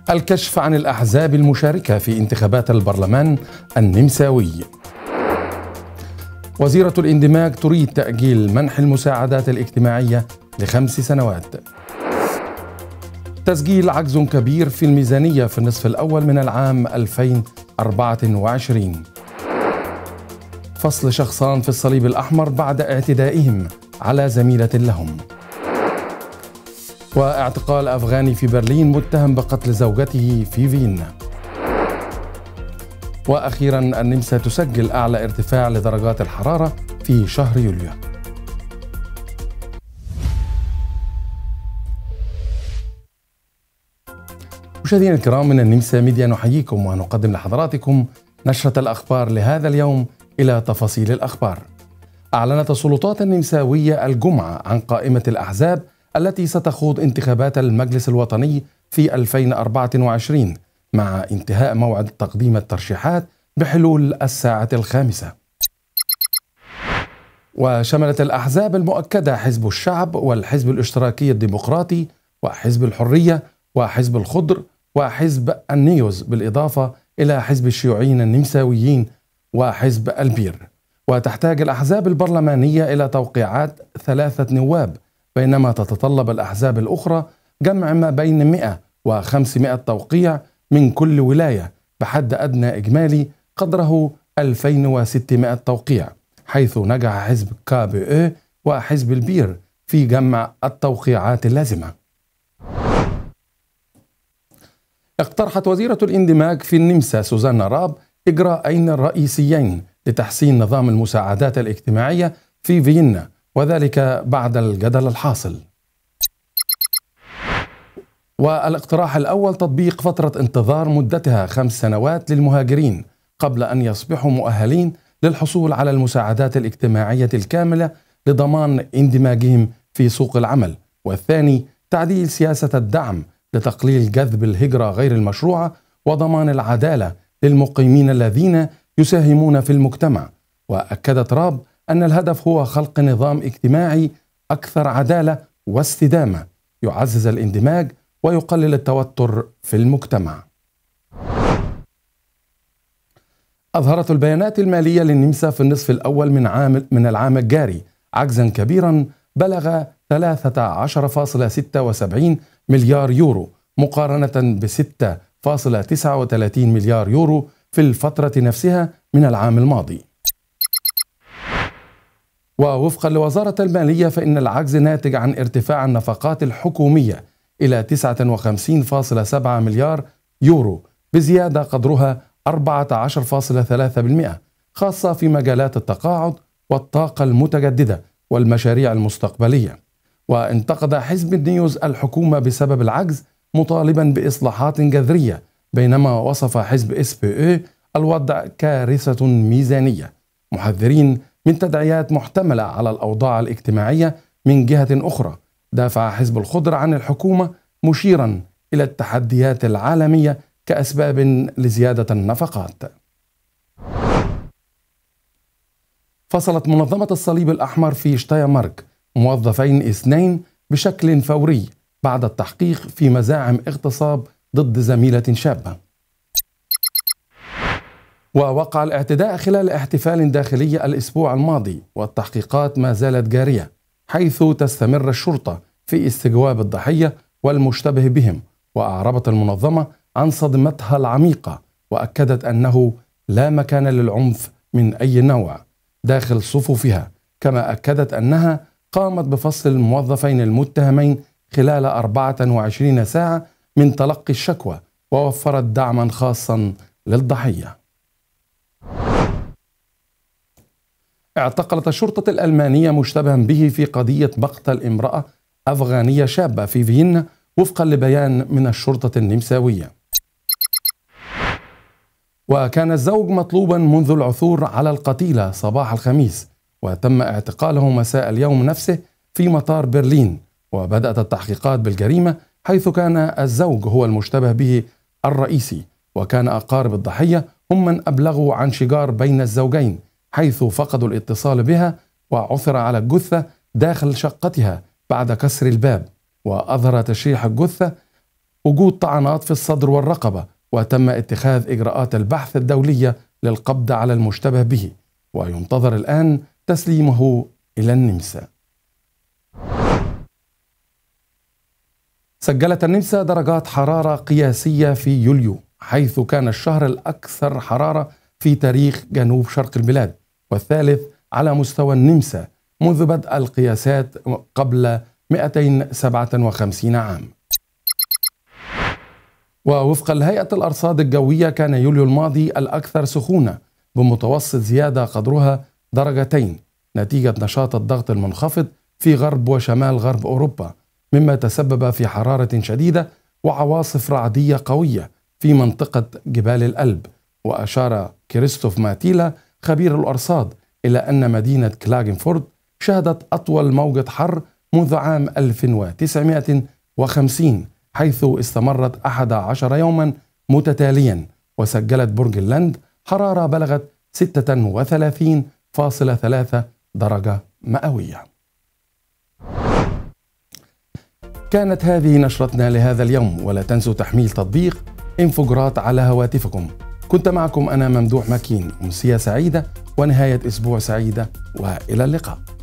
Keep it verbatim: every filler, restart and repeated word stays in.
الكشف عن الأحزاب المشاركة في انتخابات البرلمان النمساوي. وزيرة الاندماج تريد تأجيل منح المساعدات الاجتماعية لخمس سنوات. تسجيل عجز كبير في الميزانية في النصف الأول من العام ألفين وأربعة وعشرين. فصل شخصان في الصليب الأحمر بعد اعتدائهم على زميلة لهم. واعتقال أفغاني في برلين متهم بقتل زوجته في فيينا. وأخيرا النمسا تسجل أعلى ارتفاع لدرجات الحرارة في شهر يوليو. مشاهدينا الكرام، من النمسا ميديا نحييكم ونقدم لحضراتكم نشرة الأخبار لهذا اليوم. إلى تفاصيل الأخبار. أعلنت السلطات النمساوية الجمعة عن قائمة الأحزاب التي ستخوض انتخابات المجلس الوطني في ألفين وأربعة وعشرين مع انتهاء موعد تقديم الترشيحات بحلول الساعة الخامسة. وشملت الأحزاب المؤكدة حزب الشعب والحزب الاشتراكي الديمقراطي وحزب الحرية وحزب الخضر وحزب النيوز، بالإضافة إلى حزب الشيوعيين النمساويين وحزب البير. وتحتاج الأحزاب البرلمانية إلى توقيعات ثلاثة نواب، بينما تتطلب الأحزاب الأخرى جمع ما بين مئة وخمسمئة توقيع من كل ولاية، بحد أدنى إجمالي قدره ألفين وستمئة توقيع، حيث نجح حزب كا بي او وحزب البير في جمع التوقيعات اللازمة. اقترحت وزيرة الاندماج في النمسا سوزانا راب إجراءين رئيسيين لتحسين نظام المساعدات الاجتماعية في فيينا، وذلك بعد الجدل الحاصل. والاقتراح الأول تطبيق فترة انتظار مدتها خمس سنوات للمهاجرين قبل أن يصبحوا مؤهلين للحصول على المساعدات الاجتماعية الكاملة لضمان اندماجهم في سوق العمل. والثاني تعديل سياسة الدعم لتقليل جذب الهجرة غير المشروعة وضمان العدالة للمقيمين الذين يساهمون في المجتمع. وأكدت راب أن الهدف هو خلق نظام اجتماعي أكثر عدالة واستدامة يعزز الاندماج ويقلل التوتر في المجتمع. أظهرت البيانات المالية للنمسا في النصف الأول من عام من العام الجاري عجزا كبيرا بلغ ثلاثة عشر فاصلة ستة وسبعين مليار يورو مقارنة ب ستة فاصلة تسعة وثلاثين مليار يورو في الفترة نفسها من العام الماضي. ووفقا لوزارة المالية فإن العجز ناتج عن ارتفاع النفقات الحكومية إلى تسعة وخمسين فاصلة سبعة مليار يورو بزيادة قدرها أربعة عشر فاصلة ثلاثة بالمئة، خاصة في مجالات التقاعد والطاقة المتجددة والمشاريع المستقبلية. وانتقد حزب النيوز الحكومة بسبب العجز مطالبا بإصلاحات جذرية، بينما وصف حزب اس بي او الوضع كارثة ميزانية، محذرين من تداعيات محتملة على الأوضاع الاجتماعية. من جهة أخرى دافع حزب الخضر عن الحكومة مشيرا إلى التحديات العالمية كأسباب لزيادة النفقات. فصلت منظمة الصليب الأحمر في شتايرمارك موظفين اثنين بشكل فوري بعد التحقيق في مزاعم اغتصاب ضد زميلة شابة. ووقع الاعتداء خلال احتفال داخلي الأسبوع الماضي، والتحقيقات ما زالت جارية، حيث تستمر الشرطة في استجواب الضحية والمشتبه بهم. وأعربت المنظمة عن صدمتها العميقة، وأكدت أنه لا مكان للعنف من أي نوع داخل صفوفها، كما أكدت أنها قامت بفصل الموظفين المتهمين خلال أربعة وعشرين ساعة من تلقي الشكوى، ووفرت دعما خاصا للضحية. اعتقلت الشرطة الألمانية مشتبها به في قضية مقتل امرأة أفغانية شابة في فيينا، وفقا لبيان من الشرطة النمساوية. وكان الزوج مطلوبا منذ العثور على القتيلة صباح الخميس، وتم اعتقاله مساء اليوم نفسه في مطار برلين. وبدأت التحقيقات بالجريمة، حيث كان الزوج هو المشتبه به الرئيسي، وكان أقارب الضحية هم من أبلغوا عن شجار بين الزوجين، حيث فقدوا الاتصال بها وعثر على الجثة داخل شقتها بعد كسر الباب. وأظهر تشريح الجثة وجود طعنات في الصدر والرقبة، وتم اتخاذ إجراءات البحث الدولية للقبض على المشتبه به، وينتظر الآن تسليمه إلى النمسا. سجلت النمسا درجات حرارة قياسية في يوليو، حيث كان الشهر الأكثر حرارة في تاريخ جنوب شرق البلاد، والثالث على مستوى النمسا منذ بدء القياسات قبل مئتين وسبعة وخمسين عام. ووفقا لهيئة الأرصاد الجوية كان يوليو الماضي الأكثر سخونة بمتوسط زيادة قدرها درجتين نتيجة نشاط الضغط المنخفض في غرب وشمال غرب أوروبا، مما تسبب في حرارة شديدة وعواصف رعدية قوية في منطقة جبال الألب. وأشار كريستوف ماتيلا خبير الأرصاد إلى أن مدينة كلاغنفورد شهدت أطول موجة حر منذ عام ألف وتسعمئة وخمسين، حيث استمرت أحد عشر يوما متتاليا، وسجلت بورجلاند حرارة بلغت ستة وثلاثين فاصلة ثلاثة درجة مئوية. كانت هذه نشرتنا لهذا اليوم، ولا تنسوا تحميل تطبيق انفوجرات على هواتفكم. كنت معكم أنا ممدوح مكين، أمسية سعيدة ونهاية أسبوع سعيدة، وإلى اللقاء.